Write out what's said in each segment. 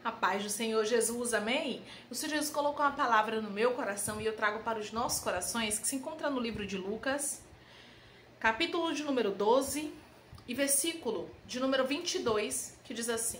A paz do Senhor Jesus, amém? O Senhor Jesus colocou uma palavra no meu coração e eu trago para os nossos corações, que se encontra no livro de Lucas, capítulo de número 12 e versículo de número 22, que diz assim: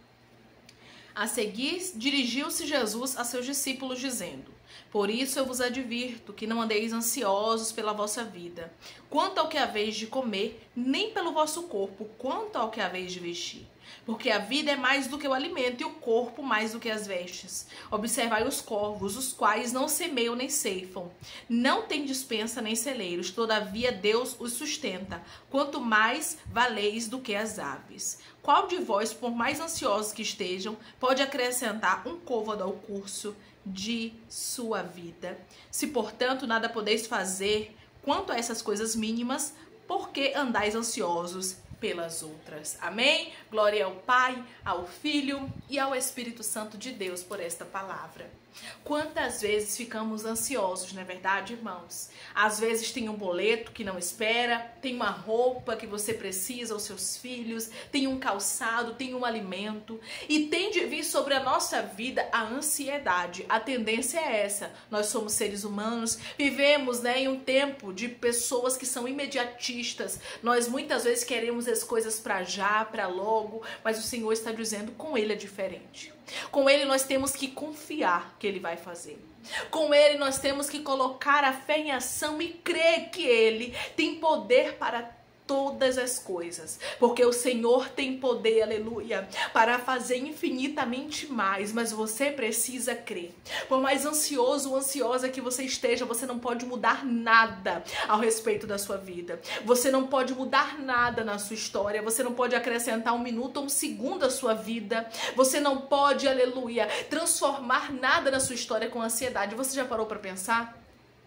A seguir, dirigiu-se Jesus a seus discípulos, dizendo: Por isso eu vos advirto que não andeis ansiosos pela vossa vida, quanto ao que haveis de comer, nem pelo vosso corpo, quanto ao que haveis de vestir. Porque a vida é mais do que o alimento e o corpo mais do que as vestes. Observai os corvos, os quais não semeiam nem ceifam, não têm despensa nem celeiros, todavia Deus os sustenta. Quanto mais valeis do que as aves. Qual de vós, por mais ansiosos que estejam, pode acrescentar um côvado ao curso de sua vida? Se, portanto, nada podeis fazer quanto a essas coisas mínimas, por que andais ansiosos pelas outras? Amém? Glória ao Pai, ao Filho e ao Espírito Santo de Deus por esta palavra. Quantas vezes ficamos ansiosos, não é verdade, irmãos? Às vezes tem um boleto que não espera, tem uma roupa que você precisa, os seus filhos, tem um calçado, tem um alimento, e tem de vir sobre a nossa vida a ansiedade. A tendência é essa. Nós somos seres humanos, vivemos, em um tempo de pessoas que são imediatistas. Nós muitas vezes queremos as coisas para já, para logo, mas o Senhor está dizendo, com Ele é diferente. Com Ele nós temos que confiar que Ele vai fazer. Com Ele nós temos que colocar a fé em ação e crer que Ele tem poder para todas as coisas, porque o Senhor tem poder, aleluia, para fazer infinitamente mais, mas você precisa crer. Por mais ansioso ou ansiosa que você esteja, você não pode mudar nada ao respeito da sua vida, você não pode mudar nada na sua história, você não pode acrescentar um minuto ou um segundo à sua vida, você não pode, aleluia, transformar nada na sua história com ansiedade. Você já parou para pensar?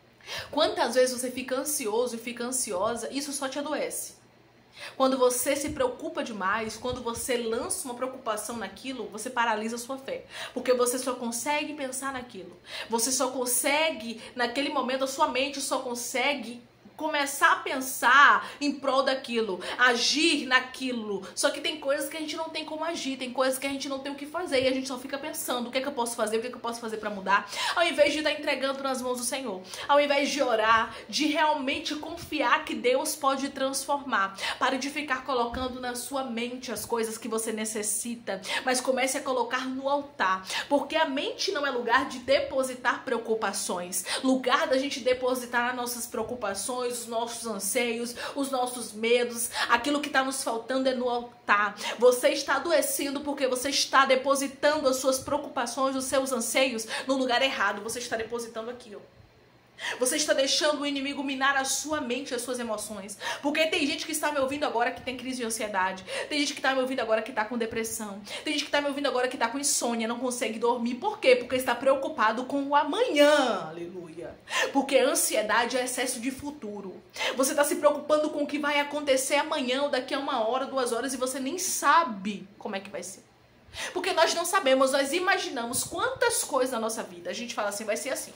Quantas vezes você fica ansioso e fica ansiosa, isso só te adoece. Quando você se preocupa demais, quando você lança uma preocupação naquilo, você paralisa a sua fé. Porque você só consegue pensar naquilo. Você só consegue, naquele momento, a sua mente só consegue começar a pensar em prol daquilo, agir naquilo. Só que tem coisas que a gente não tem como agir, tem coisas que a gente não tem o que fazer e a gente só fica pensando, o que é que eu posso fazer, o que é que eu posso fazer para mudar, ao invés de estar entregando nas mãos do Senhor, ao invés de orar, de realmente confiar que Deus pode transformar. Pare de ficar colocando na sua mente as coisas que você necessita, mas comece a colocar no altar, porque a mente não é lugar de depositar preocupações, lugar da gente depositar as nossas preocupações, os nossos anseios, os nossos medos, aquilo que está nos faltando é no altar. Você está adoecendo porque você está depositando as suas preocupações, os seus anseios no lugar errado. Você está depositando aqui, ó. Você está deixando o inimigo minar a sua mente, as suas emoções. Porque tem gente que está me ouvindo agora que tem crise de ansiedade. Tem gente que está me ouvindo agora que está com depressão. Tem gente que está me ouvindo agora que está com insônia, não consegue dormir. Por quê? Porque está preocupado com o amanhã. Aleluia. Porque a ansiedade é excesso de futuro. Você está se preocupando com o que vai acontecer amanhã ou daqui a 1 hora, 2 horas e você nem sabe como é que vai ser. Porque nós não sabemos, nós imaginamos quantas coisas na nossa vida. A gente fala assim, vai ser assim.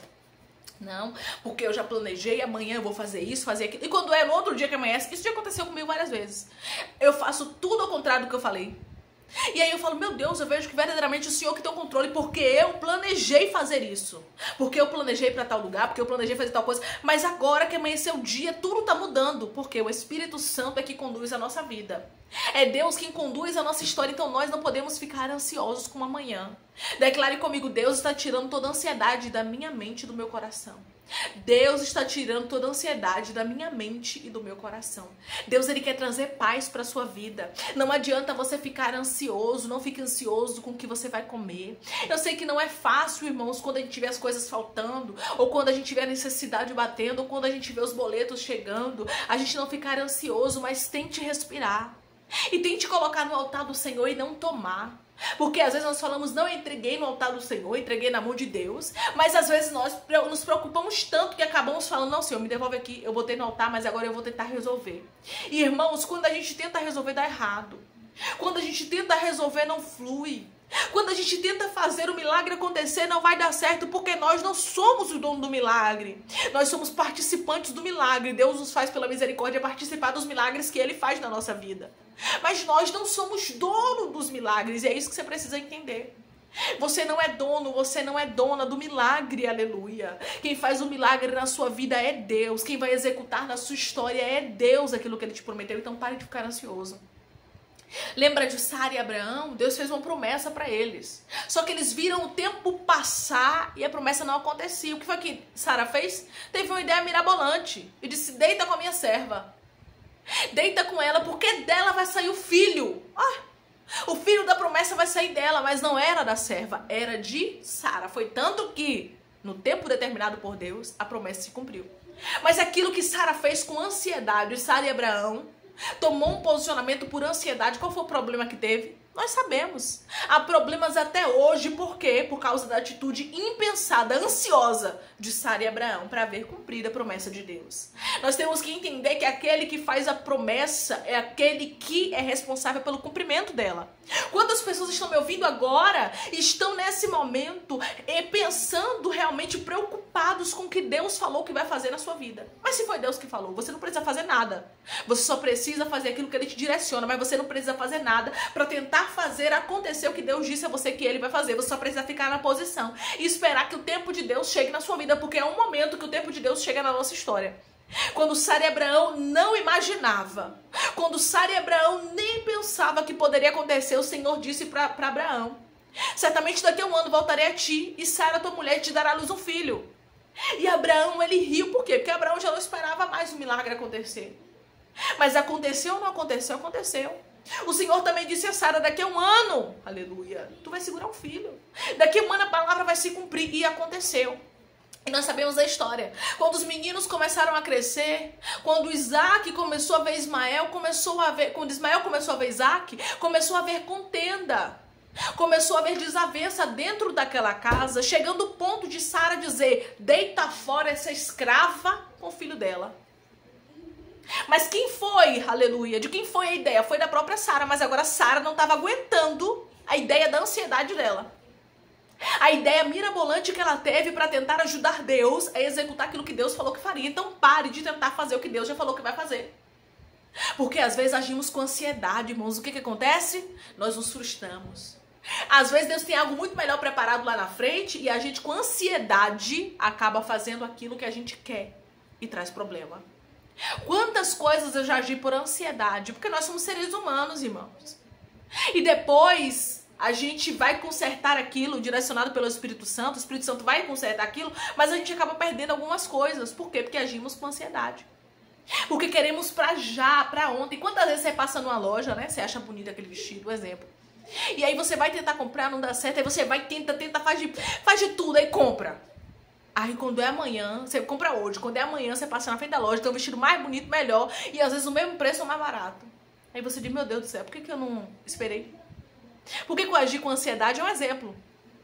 Não, porque eu já planejei, amanhã eu vou fazer isso, fazer aquilo. E quando é no outro dia que amanhece, isso já aconteceu comigo várias vezes. Eu faço tudo ao contrário do que eu falei. E aí eu falo, meu Deus, eu vejo que verdadeiramente o Senhor que tem o controle, porque eu planejei fazer isso. Porque eu planejei pra tal lugar, porque eu planejei fazer tal coisa. Mas agora que amanheceu o dia, tudo tá mudando. Porque o Espírito Santo é que conduz a nossa vida. É Deus quem conduz a nossa história, então nós não podemos ficar ansiosos com o amanhã. Declare comigo, Deus está tirando toda a ansiedade da minha mente e do meu coração. Deus está tirando toda a ansiedade da minha mente e do meu coração. Deus, Ele quer trazer paz para a sua vida. Não adianta você ficar ansioso, não fique ansioso com o que você vai comer. Eu sei que não é fácil, irmãos, quando a gente vê as coisas faltando, ou quando a gente vê a necessidade batendo, ou quando a gente vê os boletos chegando, a gente não ficar ansioso, mas tente respirar. E tente colocar no altar do Senhor e não tomar. Porque às vezes nós falamos, não, eu entreguei no altar do Senhor, entreguei na mão de Deus. Mas às vezes nós nos preocupamos tanto que acabamos falando, não, Senhor, me devolve aqui, eu botei no altar, mas agora eu vou tentar resolver. E irmãos, quando a gente tenta resolver, dá errado. Quando a gente tenta resolver, não flui. Quando a gente tenta fazer o milagre acontecer, não vai dar certo, porque nós não somos o dono do milagre. Nós somos participantes do milagre. Deus nos faz, pela misericórdia, participar dos milagres que Ele faz na nossa vida. Mas nós não somos dono dos milagres, e é isso que você precisa entender. Você não é dono, você não é dona do milagre, aleluia. Quem faz o milagre na sua vida é Deus. Quem vai executar na sua história é Deus, aquilo que Ele te prometeu. Então pare de ficar ansioso. Lembra de Sara e Abraão? Deus fez uma promessa para eles. Só que eles viram o tempo passar e a promessa não acontecia. O que foi que Sara fez? Teve uma ideia mirabolante e disse: deita com a minha serva. Deita com ela, porque dela vai sair o filho. O filho da promessa vai sair dela, mas não era da serva, era de Sara. Foi tanto que, no tempo determinado por Deus, a promessa se cumpriu. Mas aquilo que Sara fez com ansiedade, Sara e Abraão, tomou um posicionamento por ansiedade. Qual foi o problema que teve? Nós sabemos. Há problemas até hoje, por quê? Por causa da atitude impensada, ansiosa de Sara e Abraão para ver cumprida a promessa de Deus. Nós temos que entender que aquele que faz a promessa é aquele que é responsável pelo cumprimento dela. Quantas pessoas estão me ouvindo agora, estão nesse momento pensando realmente, preocupados com o que Deus falou que vai fazer na sua vida. Mas se foi Deus que falou, você não precisa fazer nada. Você só precisa fazer aquilo que Ele te direciona, mas você não precisa fazer nada para tentar fazer acontecer o que Deus disse a você que Ele vai fazer. Você só precisa ficar na posição e esperar que o tempo de Deus chegue na sua vida, porque é um momento que o tempo de Deus chega na nossa história. Quando Sara e Abraão não imaginava, quando Sara e Abraão nem pensava que poderia acontecer, o Senhor disse para Abraão: certamente daqui a um ano voltarei a ti e Sara, tua mulher, te dará à luz um filho. E Abraão, ele riu. Por quê? Porque Abraão já não esperava mais o milagre acontecer. Mas aconteceu ou não aconteceu? Aconteceu. O Senhor também disse a Sara: daqui a um ano, aleluia, tu vai segurar um filho. Daqui a um ano a palavra vai se cumprir. E aconteceu. E nós sabemos a história. Quando os meninos começaram a crescer, quando Isaac começou a ver Ismael, quando Ismael começou a ver Isaac, começou a haver contenda. Começou a haver desavença dentro daquela casa, chegando o ponto de Sara dizer: deita fora essa escrava com o filho dela. Mas quem foi, aleluia, de quem foi a ideia? Foi da própria Sara, mas agora Sara não estava aguentando a ideia da ansiedade dela. A ideia mirabolante que ela teve para tentar ajudar Deus a executar aquilo que Deus falou que faria. Então pare de tentar fazer o que Deus já falou que vai fazer. Porque às vezes agimos com ansiedade, irmãos. O que acontece? Nós nos frustramos. Às vezes Deus tem algo muito melhor preparado lá na frente e a gente com ansiedade acaba fazendo aquilo que a gente quer e traz problema. Quantas coisas eu já agi por ansiedade? Porque nós somos seres humanos, irmãos. E depois a gente vai consertar aquilo, direcionado pelo Espírito Santo. O Espírito Santo vai consertar aquilo, mas a gente acaba perdendo algumas coisas. Por quê? Porque agimos com ansiedade. Porque queremos pra já, pra ontem. Quantas vezes você passa numa loja, né? Você acha bonito aquele vestido, um exemplo. E aí você vai tentar comprar, não dá certo. Aí você vai, tenta, faz de tudo, aí compra. Aí quando é amanhã, você compra hoje. Quando é amanhã, você passa na frente da loja, tem um vestido mais bonito, melhor. E às vezes o mesmo preço ou mais barato. Aí você diz: meu Deus do céu, por que eu não esperei? Por que eu agi com ansiedade? É um exemplo.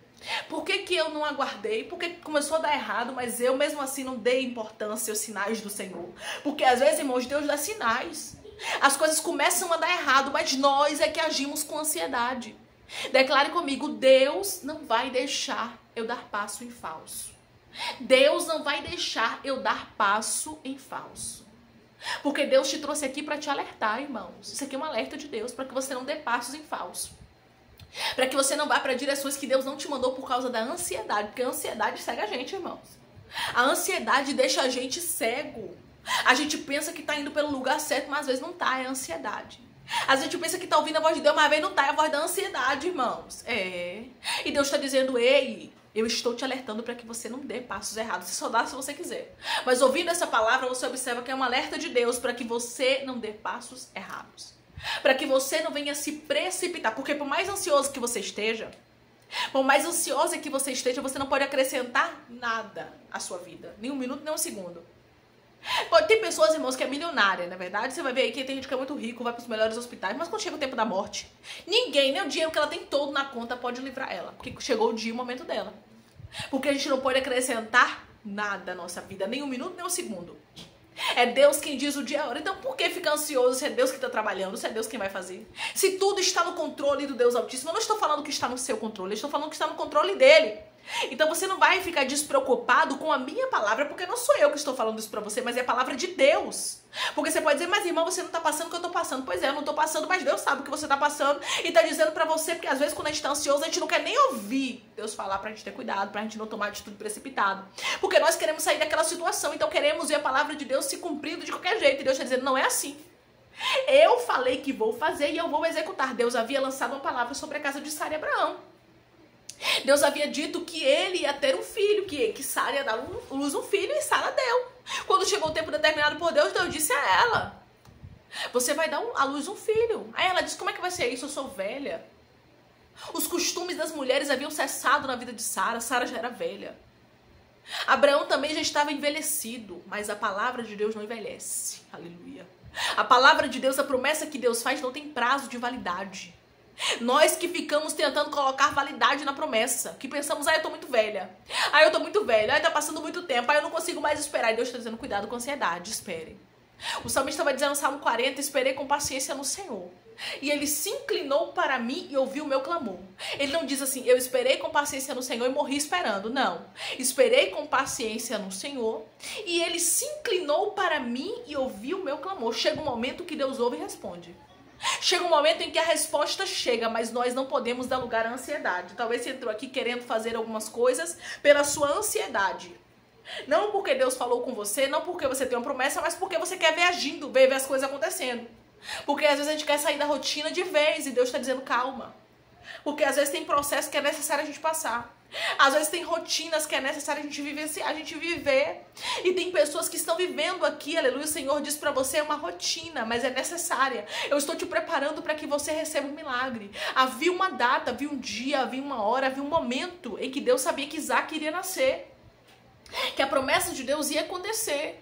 Por que eu não aguardei? Porque começou a dar errado, mas eu mesmo assim não dei importância aos sinais do Senhor. Porque às vezes, irmãos, Deus dá sinais. As coisas começam a dar errado, mas nós é que agimos com ansiedade. Declare comigo: Deus não vai deixar eu dar passo em falso. Deus não vai deixar eu dar passo em falso. Porque Deus te trouxe aqui para te alertar, irmãos. Isso aqui é um alerta de Deus para que você não dê passos em falso. Para que você não vá para direções que Deus não te mandou por causa da ansiedade. Porque a ansiedade cega a gente, irmãos. A ansiedade deixa a gente cego. A gente pensa que está indo pelo lugar certo, mas às vezes não está, é a ansiedade. Às vezes a gente pensa que está ouvindo a voz de Deus, mas às vezes não está, é a voz da ansiedade, irmãos. E Deus está dizendo: ei, eu estou te alertando para que você não dê passos errados. Você só dá se você quiser. Mas ouvindo essa palavra, você observa que é um alerta de Deus para que você não dê passos errados. Para que você não venha se precipitar. Porque por mais ansioso que você esteja, por mais ansiosa que você esteja, você não pode acrescentar nada à sua vida. Nem um minuto, nem um segundo. Tem pessoas, irmãos, que é milionária, na verdade. Você vai ver aí que tem gente que é muito rico, vai para os melhores hospitais. Mas quando chega o tempo da morte, ninguém, nem o dinheiro que ela tem todo na conta pode livrar ela. Porque chegou o dia, o momento dela. Porque a gente não pode acrescentar nada à nossa vida. Nem um minuto, nem um segundo. É Deus quem diz o dia e a hora. Então por que ficar ansioso se é Deus que está trabalhando? Se é Deus quem vai fazer? Se tudo está no controle do Deus Altíssimo. Eu não estou falando que está no seu controle. Eu estou falando que está no controle dele. Então você não vai ficar despreocupado com a minha palavra, porque não sou eu que estou falando isso pra você, mas é a palavra de Deus. Porque você pode dizer, mas irmão, você não tá passando o que eu tô passando. Pois é, eu não tô passando, mas Deus sabe o que você tá passando e tá dizendo pra você, porque às vezes quando a gente tá ansioso, a gente não quer nem ouvir Deus falar pra gente ter cuidado, pra gente não tomar atitude precipitada. Porque nós queremos sair daquela situação, então queremos ver a palavra de Deus se cumprindo de qualquer jeito. E Deus tá dizendo, não é assim. Eu falei que vou fazer e eu vou executar. Deus havia lançado uma palavra sobre a casa de Sara e Abraão. Deus havia dito que ele ia ter um filho, que Sara ia dar luz um filho, e Sara deu. Quando chegou o tempo determinado por Deus, Deus disse a ela, você vai dar à luz um filho. Aí ela disse, como é que vai ser isso? Eu sou velha. Os costumes das mulheres haviam cessado na vida de Sara, Sara já era velha. Abraão também já estava envelhecido, mas a palavra de Deus não envelhece. Aleluia. A palavra de Deus, a promessa que Deus faz não tem prazo de validade. Nós que ficamos tentando colocar validade na promessa, que pensamos, eu tô muito velha, eu tô muito velha, tá passando muito tempo, eu não consigo mais esperar. E Deus está dizendo, cuidado com a ansiedade, espere. O salmista vai dizer no Salmo 40, esperei com paciência no Senhor, e ele se inclinou para mim e ouviu o meu clamor. Ele não diz assim, eu esperei com paciência no Senhor e morri esperando. Não, esperei com paciência no Senhor e ele se inclinou para mim e ouviu o meu clamor. Chega um momento que Deus ouve e responde. Chega um momento em que a resposta chega, mas nós não podemos dar lugar à ansiedade. Talvez você entrou aqui querendo fazer algumas coisas pela sua ansiedade. Não porque Deus falou com você, não porque você tem uma promessa, mas porque você quer ver agindo, ver as coisas acontecendo. Porque às vezes a gente quer sair da rotina de vez e Deus está dizendo calma. Porque às vezes tem processos que é necessário a gente passar. Às vezes tem rotinas que é necessário a gente viver. E tem pessoas que estão vivendo aqui, aleluia, o Senhor diz pra você, é uma rotina, mas é necessária. Eu estou te preparando para que você receba um milagre. Havia uma data, havia um dia, havia uma hora, havia um momento em que Deus sabia que Isaac iria nascer. Que a promessa de Deus ia acontecer.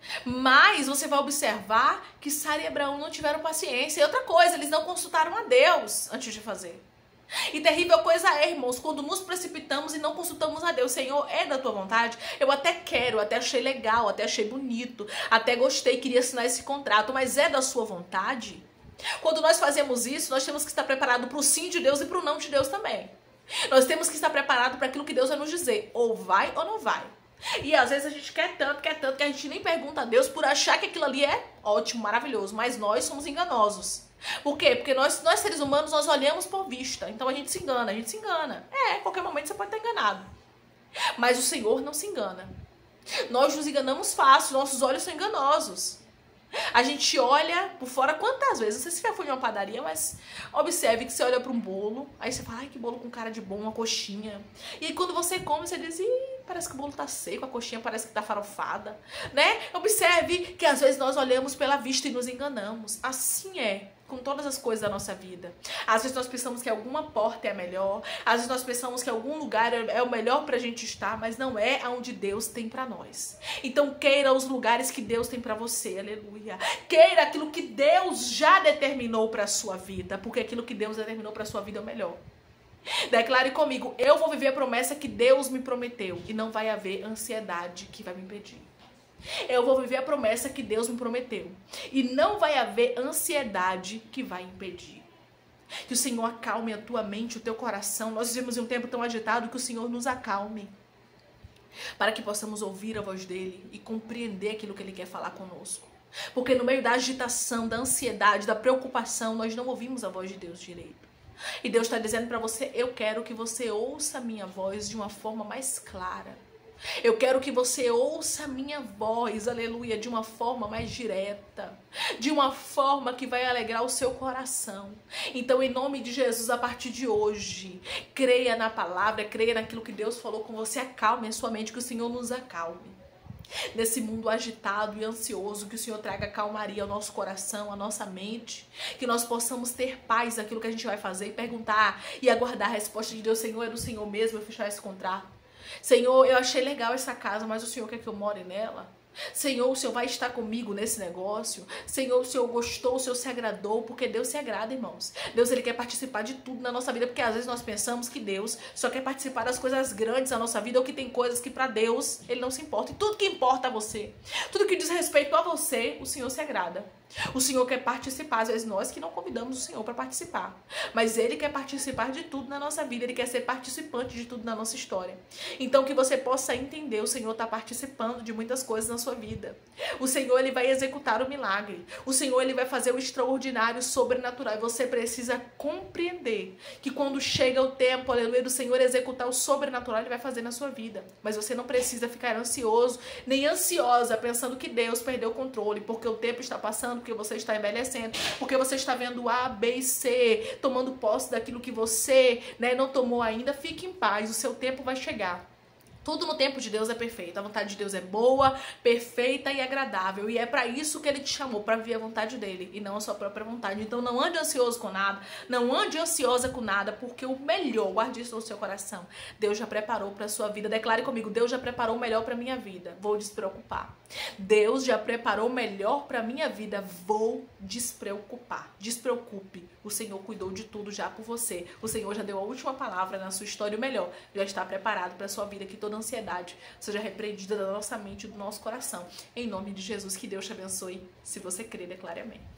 Mas você vai observar que Sara e Abraão não tiveram paciência. E outra coisa, eles não consultaram a Deus antes de fazer. E terrível coisa é, irmãos, quando nos precipitamos e não consultamos a Deus. Senhor, é da tua vontade? Eu até quero, até achei legal, até achei bonito, até gostei, queria assinar esse contrato, mas é da sua vontade? Quando nós fazemos isso, nós temos que estar preparados para o sim de Deus e para o não de Deus também. Nós temos que estar preparados para aquilo que Deus vai nos dizer, ou vai ou não vai. E às vezes a gente quer tanto que a gente nem pergunta a Deus por achar que aquilo ali é ótimo, maravilhoso, mas nós somos enganosos. Por quê? Porque nós seres humanos, nós olhamos por vista, então a gente se engana. Em qualquer momento você pode estar enganado. Mas o Senhor não se engana. Nós nos enganamos fácil, nossos olhos são enganosos. A gente olha por fora quantas vezes, não sei se já foi em uma padaria, mas observe que você olha para um bolo, aí você fala, ai que bolo com cara de bom, uma coxinha. E aí quando você come, você diz, parece que o bolo tá seco, a coxinha parece que tá farofada, né? Observe que às vezes nós olhamos pela vista e nos enganamos. Assim é com todas as coisas da nossa vida. Às vezes nós pensamos que alguma porta é a melhor, às vezes nós pensamos que algum lugar é o melhor pra gente estar, mas não é aonde Deus tem pra nós. Então queira os lugares que Deus tem pra você, aleluia. Queira aquilo que Deus já determinou pra sua vida, porque aquilo que Deus determinou pra sua vida é o melhor. Declare comigo, eu vou viver a promessa que Deus me prometeu e não vai haver ansiedade que vai me impedir. Eu vou viver a promessa que Deus me prometeu e não vai haver ansiedade que vai impedir. Que o Senhor acalme a tua mente, o teu coração. Nós vivemos em um tempo tão agitado, que o Senhor nos acalme, para que possamos ouvir a voz dele e compreender aquilo que ele quer falar conosco. Porque no meio da agitação, da ansiedade, da preocupação, nós não ouvimos a voz de Deus direito. E Deus está dizendo para você, eu quero que você ouça a minha voz de uma forma mais clara. Eu quero que você ouça a minha voz, aleluia, de uma forma mais direta, de uma forma que vai alegrar o seu coração. Então, em nome de Jesus, a partir de hoje, creia na palavra, creia naquilo que Deus falou com você, acalme a sua mente, que o Senhor nos acalme. Nesse mundo agitado e ansioso, que o Senhor traga calmaria ao nosso coração, à nossa mente, que nós possamos ter paz naquilo que a gente vai fazer e perguntar e aguardar a resposta de Deus. Senhor, é do Senhor mesmo eu fechar esse contrato? Senhor, eu achei legal essa casa, mas o Senhor quer que eu more nela? Senhor, o Senhor vai estar comigo nesse negócio? Senhor, o Senhor gostou, o Senhor se agradou, porque Deus se agrada, irmãos. Deus, ele quer participar de tudo na nossa vida, porque às vezes nós pensamos que Deus só quer participar das coisas grandes da nossa vida, ou que tem coisas que para Deus ele não se importa. E tudo que importa a você, tudo que diz respeito a você, o Senhor se agrada. O Senhor quer participar, às vezes nós que não convidamos o Senhor para participar. Mas Ele quer participar de tudo na nossa vida, Ele quer ser participante de tudo na nossa história. Então que você possa entender, o Senhor está participando de muitas coisas na sua vida. O Senhor, Ele vai executar o milagre. O Senhor, Ele vai fazer o extraordinário, o sobrenatural. E você precisa compreender que quando chega o tempo, aleluia, do Senhor executar o sobrenatural, Ele vai fazer na sua vida. Mas você não precisa ficar ansioso, nem ansiosa, pensando que Deus perdeu o controle, porque o tempo está passando, porque você está envelhecendo, porque você está vendo A, B e C, tomando posse daquilo que você, não tomou ainda. Fique em paz, o seu tempo vai chegar. Tudo no tempo de Deus é perfeito. A vontade de Deus é boa, perfeita e agradável. E é para isso que Ele te chamou, para viver a vontade dEle e não a sua própria vontade. Então não ande ansioso com nada, não ande ansiosa com nada, porque o melhor, guarde isso no seu coração, Deus já preparou para a sua vida. Declare comigo: Deus já preparou o melhor para minha vida, vou despreocupar. Deus já preparou o melhor para minha vida, vou despreocupar. Despreocupe, o Senhor cuidou de tudo já por você. O Senhor já deu a última palavra na sua história, o melhor já está preparado para a sua vida. Que toda ansiedade seja repreendida da nossa mente e do nosso coração. Em nome de Jesus, que Deus te abençoe. Se você crer, declare amém.